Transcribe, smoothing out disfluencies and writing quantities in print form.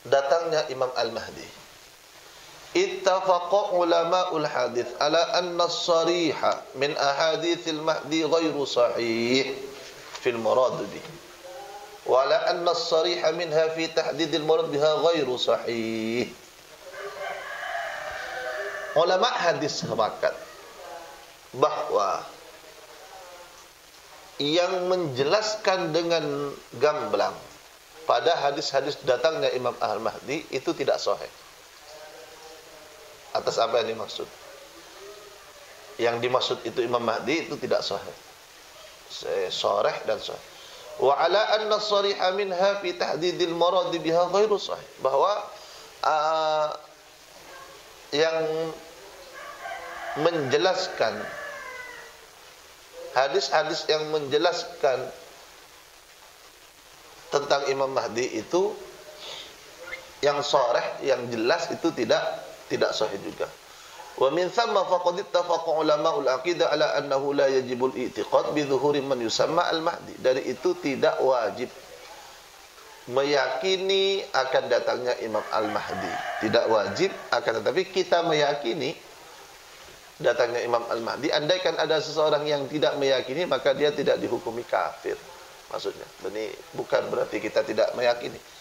datangnya Imam Al-Mahdi. Ittafaqa ulama'ul hadith ala anna as-sariha min ahadithil mahdi ghairu sahih fil murad bihi. Wa ala anna as-sariha minha fi tahdidil murad biha ghairu sahih. Ulama hadis sepakat bahwa yang menjelaskan dengan gamblang pada hadis-hadis datangnya Imam Al-Mahdi itu tidak sahih. Atas apa yang dimaksud? Yang dimaksud itu Imam Mahdi itu tidak sahih. Sharih dan sahih. Wa ala anna as-sariha minha fi tahdidil murad biha ghairu sahih. Bahwa yang menjelaskan hadis-hadis yang menjelaskan tentang Imam Mahdi itu yang sharih, yang jelas itu tidak sahih juga. Wa min thamma faqad ittafaqa ulama'ul aqidah ala annahu la yajibul i'tiqad bi dhuhuri man yusamma al-mahdi. Dari itu tidak wajib meyakini akan datangnya Imam Al-Mahdi. Tidak wajib, akan tetapi kita meyakini datangnya Imam Al-Mahdi. Andaikan ada seseorang yang tidak meyakini, maka dia tidak dihukumi kafir. Maksudnya, ini bukan berarti kita tidak meyakini.